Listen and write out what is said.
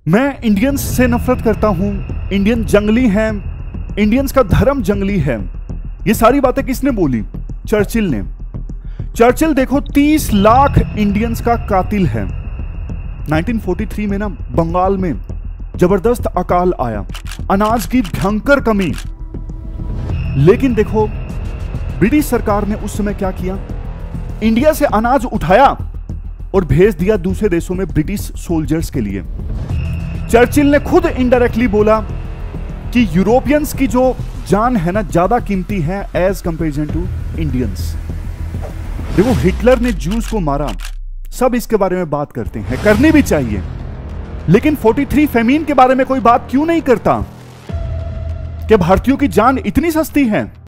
मैं इंडियंस से नफरत करता हूं, इंडियन जंगली हैं, इंडियंस का धर्म जंगली है। ये सारी बातें किसने बोली? चर्चिल ने। चर्चिल देखो 30 लाख इंडियंस का कातिल है। 1943 में ना बंगाल में जबरदस्त अकाल आया, अनाज की भयंकर कमी। लेकिन देखो ब्रिटिश सरकार ने उस समय क्या किया? इंडिया से अनाज उठाया और भेज दिया दूसरे देशों में ब्रिटिश सोल्जर्स के लिए। चर्चिल ने खुद इनडायरेक्टली बोला कि यूरोपियंस की जो जान है ना ज्यादा कीमती है एज कंपेरिजन टू इंडियंस। देखो हिटलर ने जूस को मारा, सब इसके बारे में बात करते हैं, करनी भी चाहिए, लेकिन 43 फेमीन के बारे में कोई बात क्यों नहीं करता कि भारतीयों की जान इतनी सस्ती है?